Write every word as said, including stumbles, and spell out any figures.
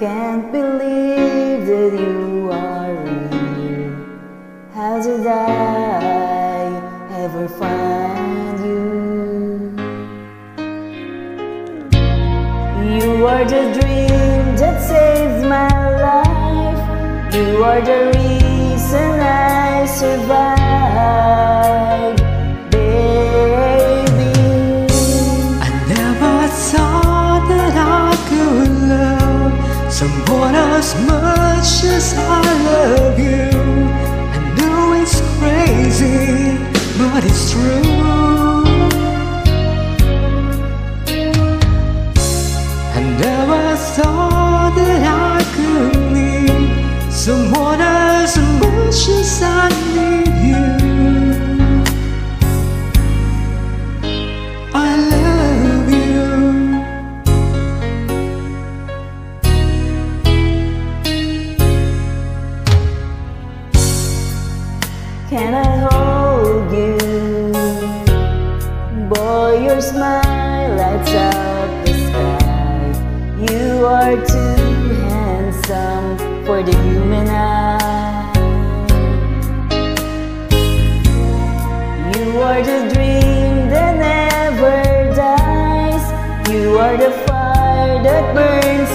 can't believe that you are here. How did I ever find you? You are the dream that saved my life. You are the reason I survive, baby. I never thought that I could love someone as much as I love you. I know it's crazy, but it's true. I never thought that I could need someone as much as I need you. I love you. Can I hold you? Boy, your smile lights up the sky. You are too handsome for the human eye. You are the dream that never dies. You are the fire that burns